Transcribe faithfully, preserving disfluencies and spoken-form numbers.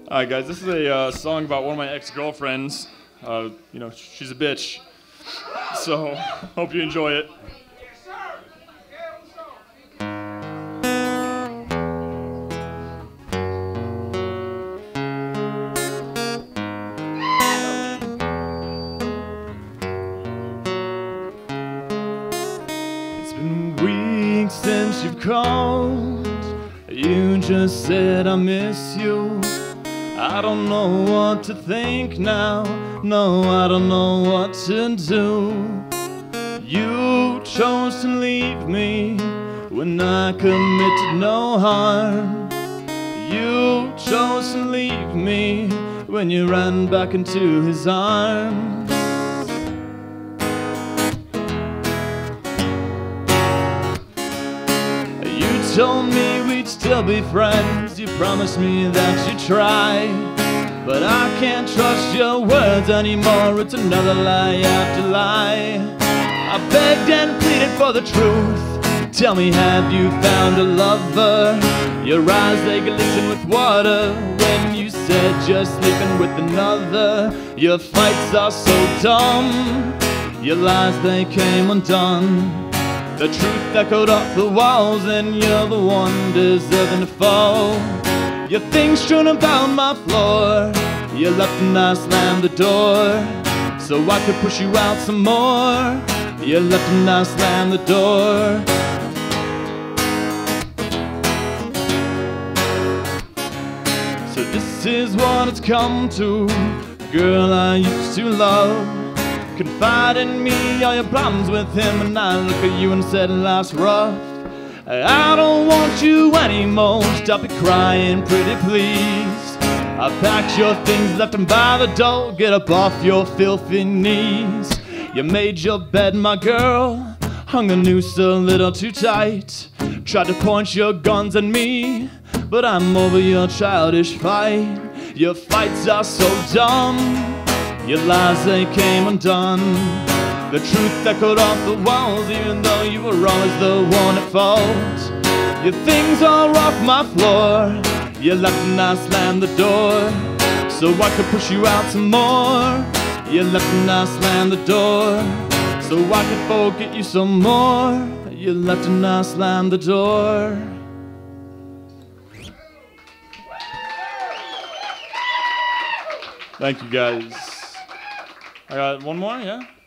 Alright guys, this is a uh, song about one of my ex-girlfriends. Uh, you know, she's a bitch. So, hope you enjoy it. It's been weeks since you've called. You just said I miss you. I don't know what to think now. No, I don't know what to do. You chose to leave me when I committed no harm. You chose to leave me when you ran back into his arms. You told me we'd still be friends. You promised me that you'd try, but I can't trust your words anymore. It's another lie after lie. I begged and pleaded for the truth. Tell me, have you found a lover? Your eyes, they glisten with water when you said you're sleeping with another. Your fights are so dumb. Your lies, they came undone. The truth echoed off the walls, and you're the one deserving to fall. Your things strewn about my floor. You left and I slammed the door so I could push you out some more. You left and I slammed the door. So this is what it's come to. Girl I used to love, confide in me all your problems with him, and I look at you and said life's rough. I don't want you anymore. Stop it crying, pretty please. I packed your things, left them by the door. Get up off your filthy knees. You made your bed, my girl, hung the noose a little too tight. Tried to point your guns at me, but I'm over your childish fight. Your fights are so dumb. Your lies, they came undone. The truth echoed off the walls, even though you were always the one at fault. Your things are off my floor. You left and I slammed the door so I could push you out some more. You left and I slammed the door so I could forget you some more. You left and I slammed the door. Thank you guys. I got one more, yeah?